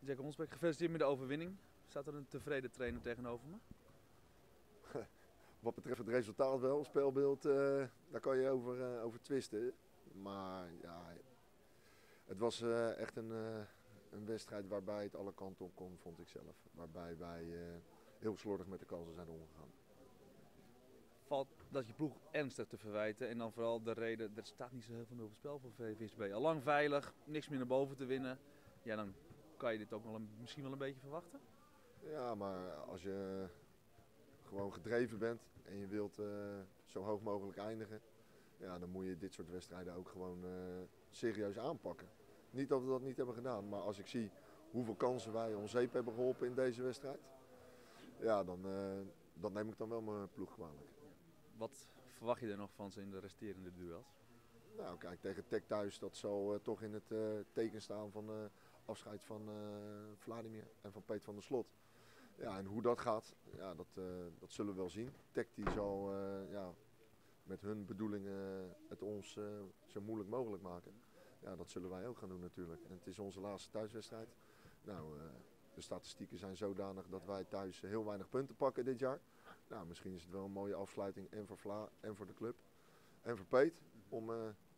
Jack Honsbeek, gefeliciteerd met de overwinning. Staat er een tevreden trainer tegenover me? Wat betreft het resultaat wel, speelbeeld, daar kan je over twisten. Maar ja, het was echt een wedstrijd waarbij het alle kanten op kon, vond ik zelf. Waarbij wij heel slordig met de kansen zijn omgegaan. Valt dat je ploeg ernstig te verwijten en dan vooral de reden, er staat niet zo heel veel meer op het spel voor VVSB. Allang veilig, niks meer naar boven te winnen. Ja, dan kan je dit ook wel misschien wel een beetje verwachten. Ja, maar als je gewoon gedreven bent en je wilt zo hoog mogelijk eindigen, ja, dan moet je dit soort wedstrijden ook gewoon serieus aanpakken. Niet dat we dat niet hebben gedaan, maar als ik zie hoeveel kansen wij om zeep hebben geholpen in deze wedstrijd, ja, dan neem ik dan wel mijn ploeg kwalijk. Wat verwacht je er nog van ze in de resterende duels? Nou, kijk, tegen Tech thuis, dat zal toch in het teken staan van afscheid van Vladimir en van Peet van der Slot. Ja, en hoe dat gaat, ja, dat zullen we wel zien. Tech die zal ja, met hun bedoelingen het ons zo moeilijk mogelijk maken. Ja, dat zullen wij ook gaan doen natuurlijk. En het is onze laatste thuiswedstrijd. Nou, de statistieken zijn zodanig dat wij thuis heel weinig punten pakken dit jaar. Nou, misschien is het wel een mooie afsluiting en voor Vla en voor de club. En voor Peet om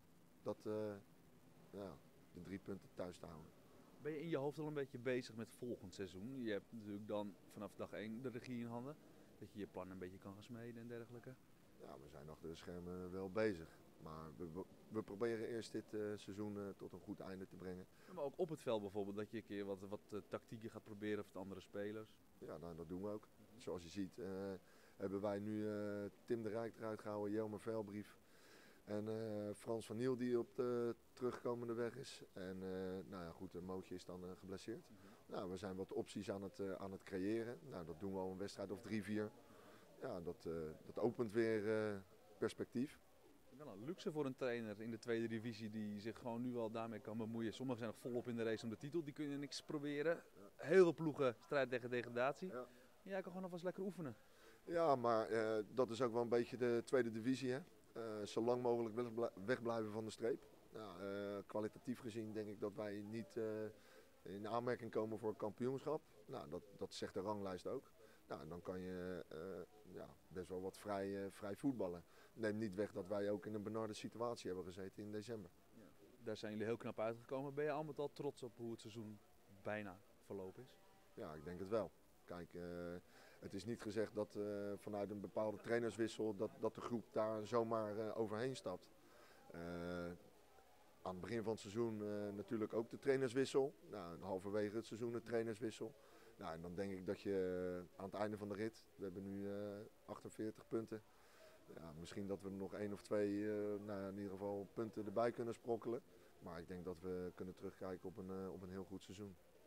ja, de 3 punten thuis te houden. Ben je in je hoofd al een beetje bezig met volgend seizoen? Je hebt natuurlijk dan vanaf dag 1 de regie in handen. Dat je je plan een beetje kan gaan smeden en dergelijke. Ja, we zijn achter de schermen wel bezig. Maar we proberen eerst dit seizoen tot een goed einde te brengen. Maar ook op het veld bijvoorbeeld, dat je een keer wat tactieken gaat proberen of andere spelers. Ja, nou, dat doen we ook. Zoals je ziet hebben wij nu Tim de Rijk eruit gehouden, Jelmer Veilbrief. En Frans van Niel die op de terugkomende weg is. En nou ja, goed, Mootje is dan geblesseerd. Nou, we zijn wat opties aan het creëren. Nou, dat doen we al een wedstrijd of 3, 4. Ja, dat opent weer perspectief. Wel een luxe voor een trainer in de tweede divisie die zich gewoon nu al daarmee kan bemoeien. Sommigen zijn nog volop in de race om de titel, die kunnen niks proberen. Heel veel ploegen strijden tegen degradatie. Ja. Jij kan gewoon alvast lekker oefenen. Ja, maar dat is ook wel een beetje de tweede divisie, hè. Zo lang mogelijk wegblijven van de streep. Nou, kwalitatief gezien denk ik dat wij niet in aanmerking komen voor het kampioenschap. Nou, dat zegt de ranglijst ook. Nou, dan kan je ja, best wel wat vrij voetballen. Neem niet weg dat wij ook in een benarde situatie hebben gezeten in december. Ja. Daar zijn jullie heel knap uitgekomen. Ben je al met al trots op hoe het seizoen bijna verlopen is? Ja, ik denk het wel. Kijk, het is niet gezegd dat vanuit een bepaalde trainerswissel dat de groep daar zomaar overheen stapt. Aan het begin van het seizoen natuurlijk ook de trainerswissel. Nou, halverwege het seizoen de trainerswissel. Nou, en dan denk ik dat je aan het einde van de rit, we hebben nu 48 punten. Ja, misschien dat we er nog 1 of 2 nou, in ieder geval punten erbij kunnen sprokkelen. Maar ik denk dat we kunnen terugkijken op een heel goed seizoen.